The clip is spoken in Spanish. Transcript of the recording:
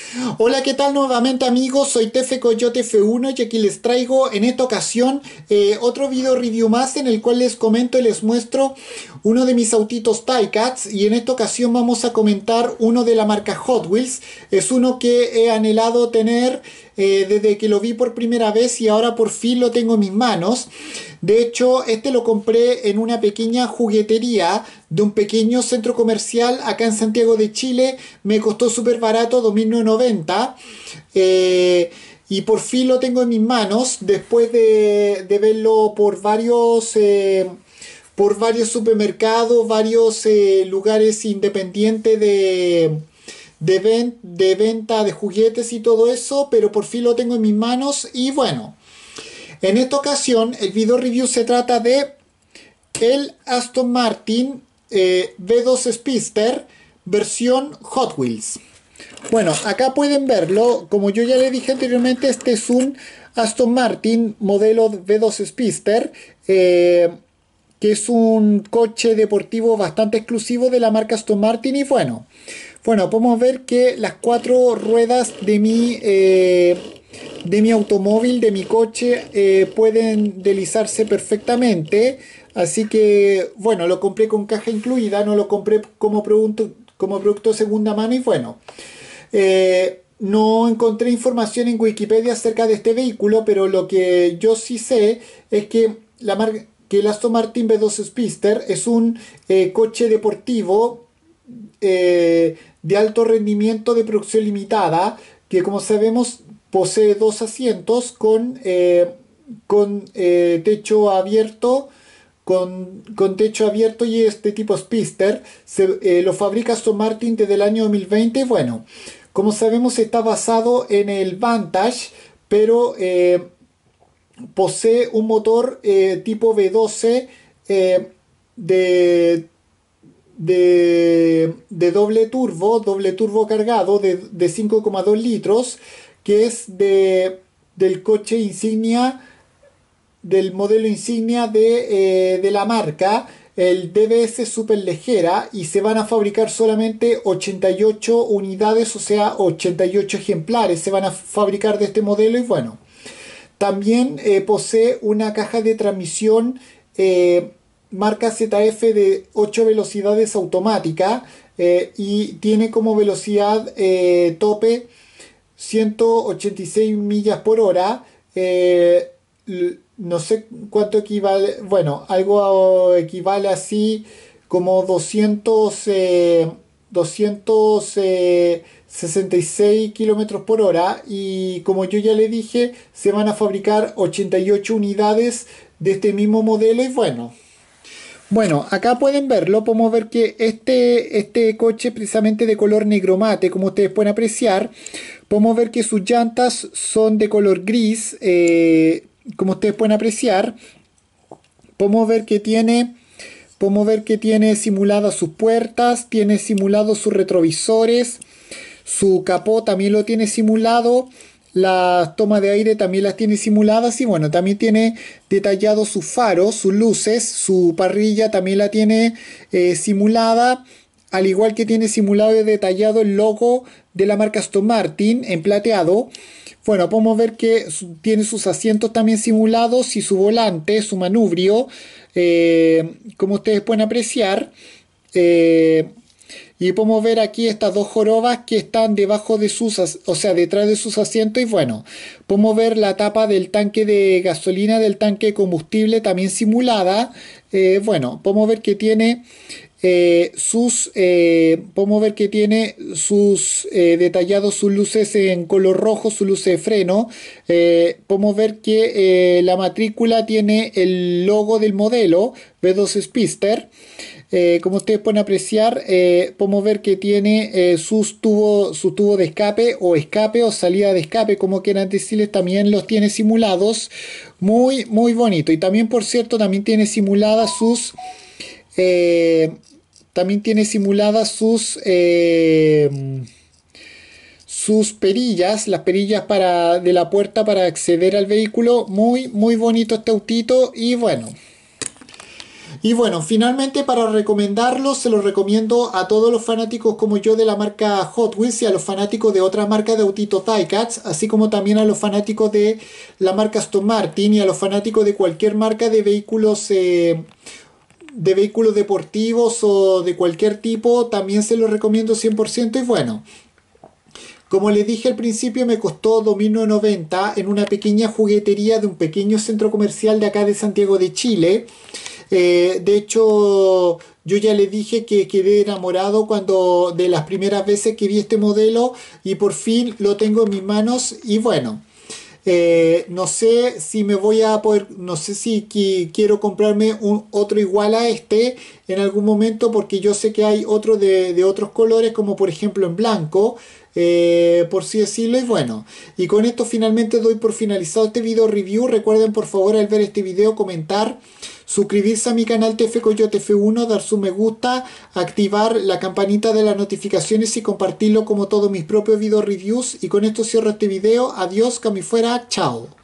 Hola, ¿qué tal nuevamente amigos? Soy Tefe Coyote F1 y aquí les traigo en esta ocasión otro video review más en el cual les comento y les muestro uno de mis autitos Tie-Cats, y en esta ocasión vamos a comentar uno de la marca Hot Wheels. Es uno que he anhelado tener desde que lo vi por primera vez y ahora por fin lo tengo en mis manos. De hecho, este lo compré en una pequeña juguetería de un pequeño centro comercial acá en Santiago de Chile. Me costó súper barato, 2.990. Y por fin lo tengo en mis manos después de verlo por varios supermercados, varios lugares independientes de venta de juguetes y todo eso, pero por fin lo tengo en mis manos. Y bueno, en esta ocasión el video review se trata de el Aston Martin V2 Speedster versión Hot Wheels. Bueno, acá pueden verlo. Como yo ya le dije anteriormente, este es un Aston Martin modelo V2 Speedster, que es un coche deportivo bastante exclusivo de la marca Aston Martin. Y bueno, podemos ver que las cuatro ruedas de mi automóvil, de mi coche, pueden deslizarse perfectamente. Así que bueno, lo compré con caja incluida, no lo compré como producto de segunda mano. Y bueno, no encontré información en Wikipedia acerca de este vehículo, pero lo que yo sí sé es que que el Aston Martin V2 Speedster es un coche deportivo de alto rendimiento de producción limitada, que como sabemos posee dos asientos con techo abierto. Con techo abierto, y este tipo Speedster lo fabrica Aston Martin desde el año 2020. Bueno, como sabemos está basado en el Vantage, pero posee un motor tipo V12 de, de doble turbo cargado de 5,2 litros, que es del coche insignia, del modelo insignia de la marca, el DBS Super Ligera, y se van a fabricar solamente 88 unidades, o sea, 88 ejemplares se van a fabricar de este modelo. Y bueno, también posee una caja de transmisión marca ZF de 8 velocidades automática, y tiene como velocidad tope 186 millas por hora. No sé cuánto equivale, bueno, algo equivale así como 266 kilómetros por hora. Y como yo ya le dije, se van a fabricar 88 unidades de este mismo modelo. Y bueno, acá pueden verlo, podemos ver que este coche precisamente de color negro mate, como ustedes pueden apreciar. Podemos ver que sus llantas son de color gris, como ustedes pueden apreciar. Podemos ver que tiene, podemos ver que tiene simuladas sus puertas, tiene simulados sus retrovisores, su capó también lo tiene simulado. Las tomas de aire también las tiene simuladas. Y bueno, también tiene detallado sus faros, sus luces, su parrilla también la tiene simulada, al igual que tiene simulado y detallado el logo de la marca Aston Martin en plateado. Bueno, podemos ver que tiene sus asientos también simulados y su volante, su manubrio, como ustedes pueden apreciar. Eh, y podemos ver aquí estas dos jorobas que están debajo de o sea, detrás de sus asientos. Y bueno, podemos ver la tapa del tanque de gasolina, del tanque de combustible también simulada. Bueno, podemos ver que tiene podemos ver que tiene sus detallados sus luces en color rojo, su luces de freno. Podemos ver que la matrícula tiene el logo del modelo V2 Speedster. Como ustedes pueden apreciar, podemos ver que tiene su tubo de escape o salida de escape, como quieran decirles, también los tiene simulados. Muy, muy bonito. Y también, por cierto, también tiene simuladas eh, sus perillas, las perillas de la puerta para acceder al vehículo. Muy, muy bonito este autito. Y bueno, Y bueno, finalmente para recomendarlo, se lo recomiendo a todos los fanáticos como yo de la marca Hot Wheels y a los fanáticos de otra marca de autitos Diecats, así como también a los fanáticos de la marca Aston Martin y a los fanáticos de cualquier marca de vehículos deportivos o de cualquier tipo, también se los recomiendo 100%. Y bueno, como les dije al principio, me costó 2.990 en una pequeña juguetería de un pequeño centro comercial de acá de Santiago de Chile. De hecho, yo ya les dije que quedé enamorado cuando de las primeras veces que vi este modelo y por fin lo tengo en mis manos. Y bueno, no sé si me voy a poder, no sé si quiero comprarme otro igual a este en algún momento, porque yo sé que hay otro de otros colores, como por ejemplo en blanco, por así decirlo. Y bueno, y con esto finalmente doy por finalizado este video review. Recuerden por favor al ver este video comentar, suscribirse a mi canal TF Coyote F1, dar su me gusta, activar la campanita de las notificaciones y compartirlo como todos mis propios video reviews. Y con esto cierro este video. Adiós, que me fuera, chao.